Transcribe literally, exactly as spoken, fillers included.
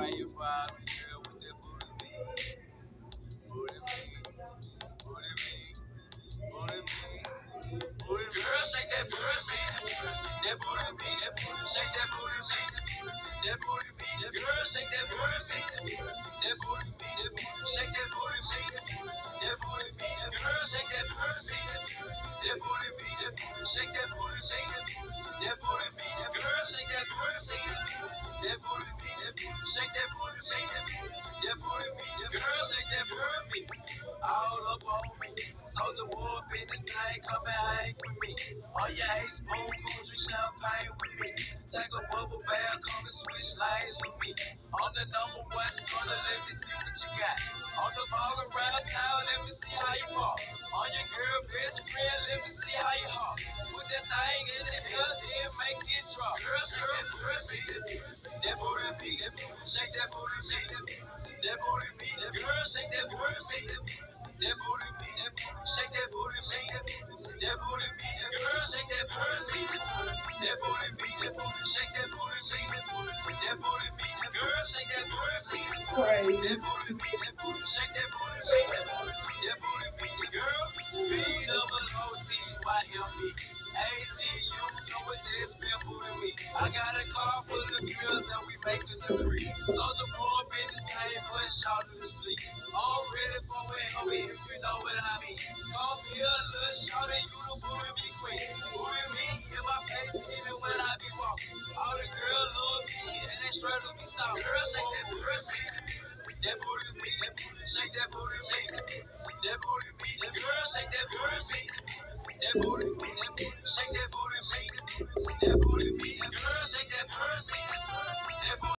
why you follow me, girl, with that booty me. Booty me, booty me, booty me. Booty, girl, shake that booty, shake that booty, that booty me, that booty, shake that booty, shake that booty me, that girl, shake that booty, shake that booty, that booty me, that booty, shake that booty, shake that booty, that booty me, that girl, shake that booty, shake that booty, that booty me, that booty, shake that booty, shake that booty, that booty me, that girl, shake that booty, shake that booty, that booty me, that booty, shake that booty, shake that booty, that booty me, that girl, shake that booty me, all up on me. Soldier boy up in this thing, come and hang with me. On your ace spoon, go drink champagne with me. Take a bubble bath, come and switch lanes with me. On the number one stunner, let me see what you got. On the ball around town, let me see how you walk. On your girl best friend, let me see how you walk. Put that thing in the cup, then make it drop. Girl, shake that booty, shake that booty. That booty be, that booty, shake that booty, shake that booty. That booty be, that girl, shake that booty, shake that booty. That booty be, that booty, shake that booty, shake that booty. That booty be, that girl, shake that booty, shake that booty. That booty be, that booty, shake that booty, shake that booty. That booty be, that girl, shake that booty, shake that booty. That booty be, that booty, shake that booty, shake that booty. That booty be, the girl, B double O T Y M E. A T, you know what this spin booty me. I got a car full of girls and we make a degree. Soldier boy up in this thing, putting shout to sleep. All ready for it, over if you know what I mean. Call me a little short and you the booty me queen. Booty me in my face, even when I be walking. All the girls love me and they straight to be soft. Girl, shake that booty, shake that booty. That booty me, that booty, shake that booty, shake that booty. That booty me, that girl, shake that booty, shake that booty. That booty me, that booty, shake that booty, shake that booty. That booty me, that girl, shake that booty, shake that booty. That booty